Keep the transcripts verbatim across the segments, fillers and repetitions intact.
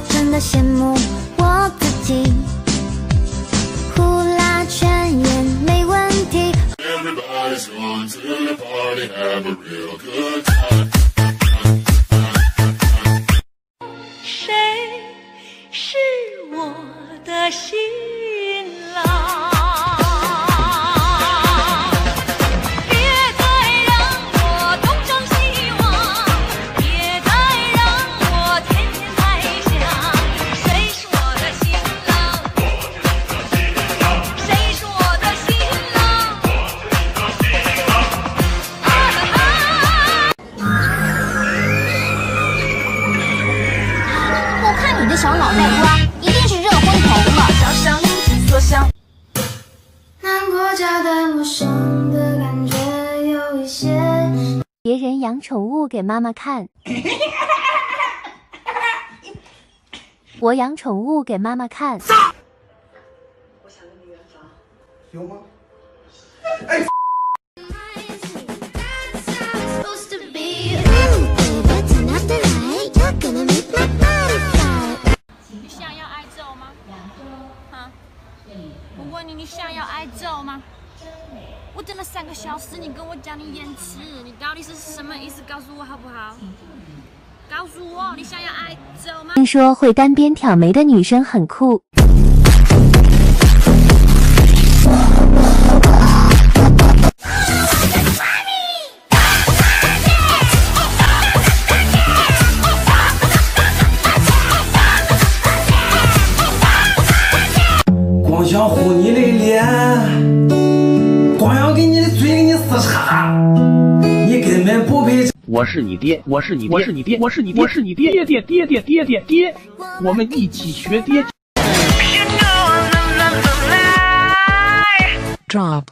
真的羡慕我自己，呼啦圈也没问题。Everybody's going to the party, have a real good time. 谁是我的新郎？别再让我东张西望，别再让我天天猜想，谁是我的新郎？谁是我的新郎？ 我看你这小脑袋瓜，一定是热昏头了。 想象引起所想。 难过夹带陌生的感觉有一些。 别人养宠物给妈妈看，我养宠物给妈妈看。 我想跟你圆房，有吗？哎。 你想要挨揍吗？哈？我问你，你想要挨揍吗？我等了三个小时，你跟我讲你延迟，你到底是什么意思？告诉我好不好？告诉我，你想要挨揍吗？ 听说会单边挑眉的女生很酷。 光想糊你的脸，光想给你的嘴给你撕叉，你根本不配。 我是你爹，我是你爹，我是你爹，我是你爹，我是你爹，爹爹爹爹爹爹爹，我们一起学爹。 Drop。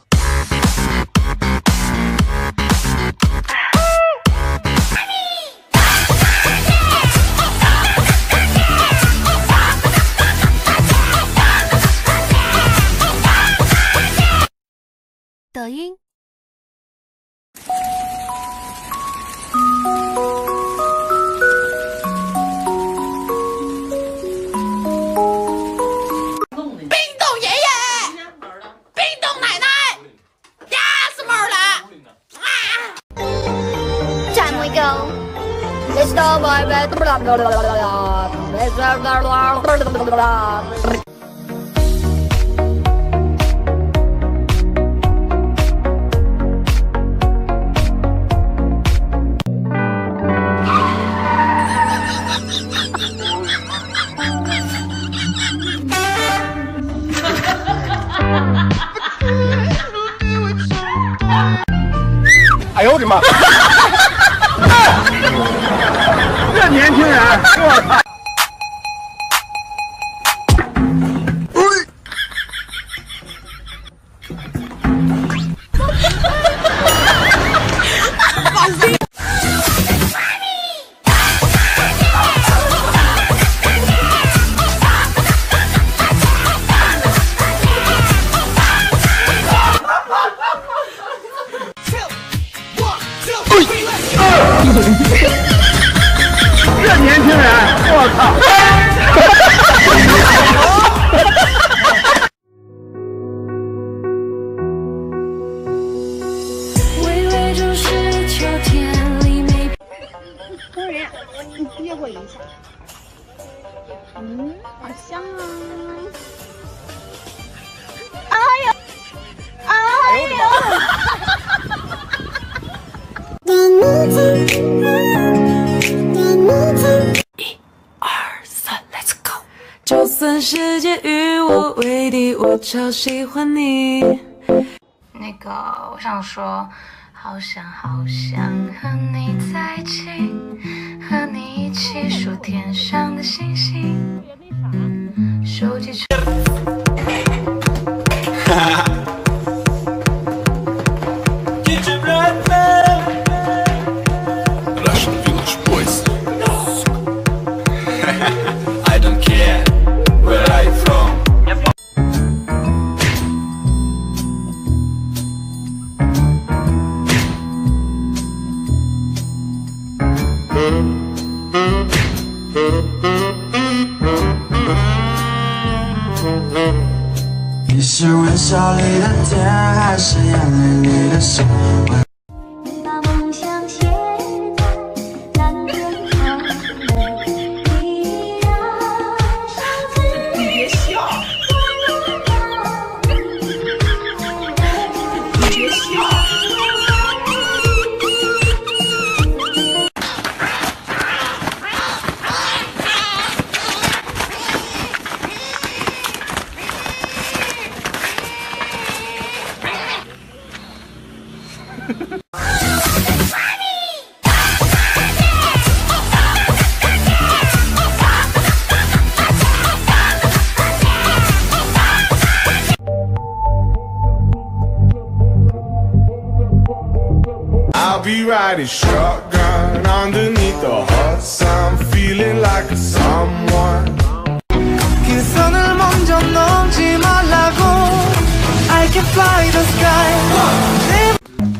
抖音。 冰冻爷爷，冰冻奶奶，压死猫了！啊 Time we go. Let's go, baby. 哎呦我的妈！这年轻人，我操！这年轻人，我操！ 微微就是秋天里没。 工人，你接我一下。嗯，好香啊！哎呀，哎呀！ 一二三 ，Let's go！ 就算世界与我为敌，我超喜欢你。 那个，我想说，好想好想和你在一起，和你一起数天上的星星。手机去。 I don't care where are you from. 手里的天还是眼泪里的水。 你把梦想写在蓝天空里，依然上自己。 你别笑，你别笑。 I'll be riding shotgun underneath the hot sun, feeling like a someone. 그 손을 먼저 넘지 말라고. I can fly the sky.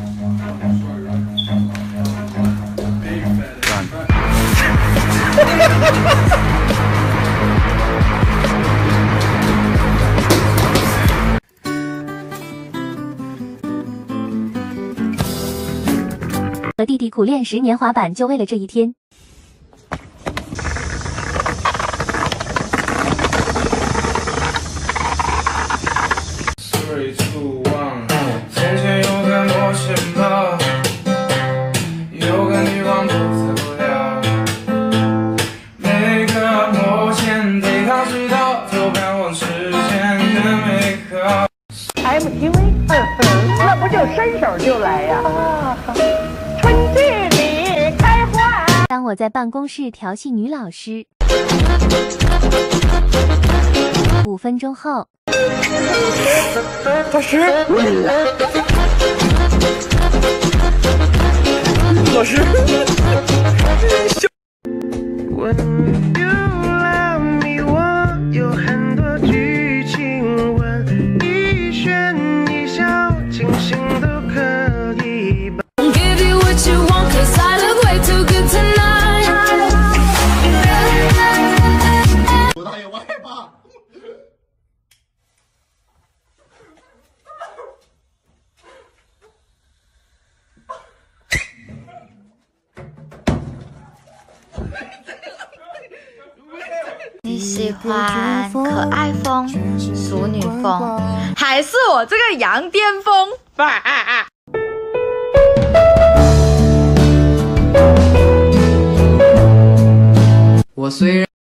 내 和弟弟苦练十年滑板，就为了这一天。 Three, two, one。从前有个冒险吧，有个地方不自不了。每个冒险得靠知道，就盼望时间的美好。 M T V， 那不就伸手就来呀？春季里开花。 当我在办公室调戏女老师，五分钟后， 老师，老师。 When you love me， 我有很多剧情文，一颦一笑，清醒都可以吧。 Give you what you want, cause I look way too good tonight. 我大爷，我害怕。 你喜欢可爱风、淑女风，还是我这个羊癫疯？ 我虽然。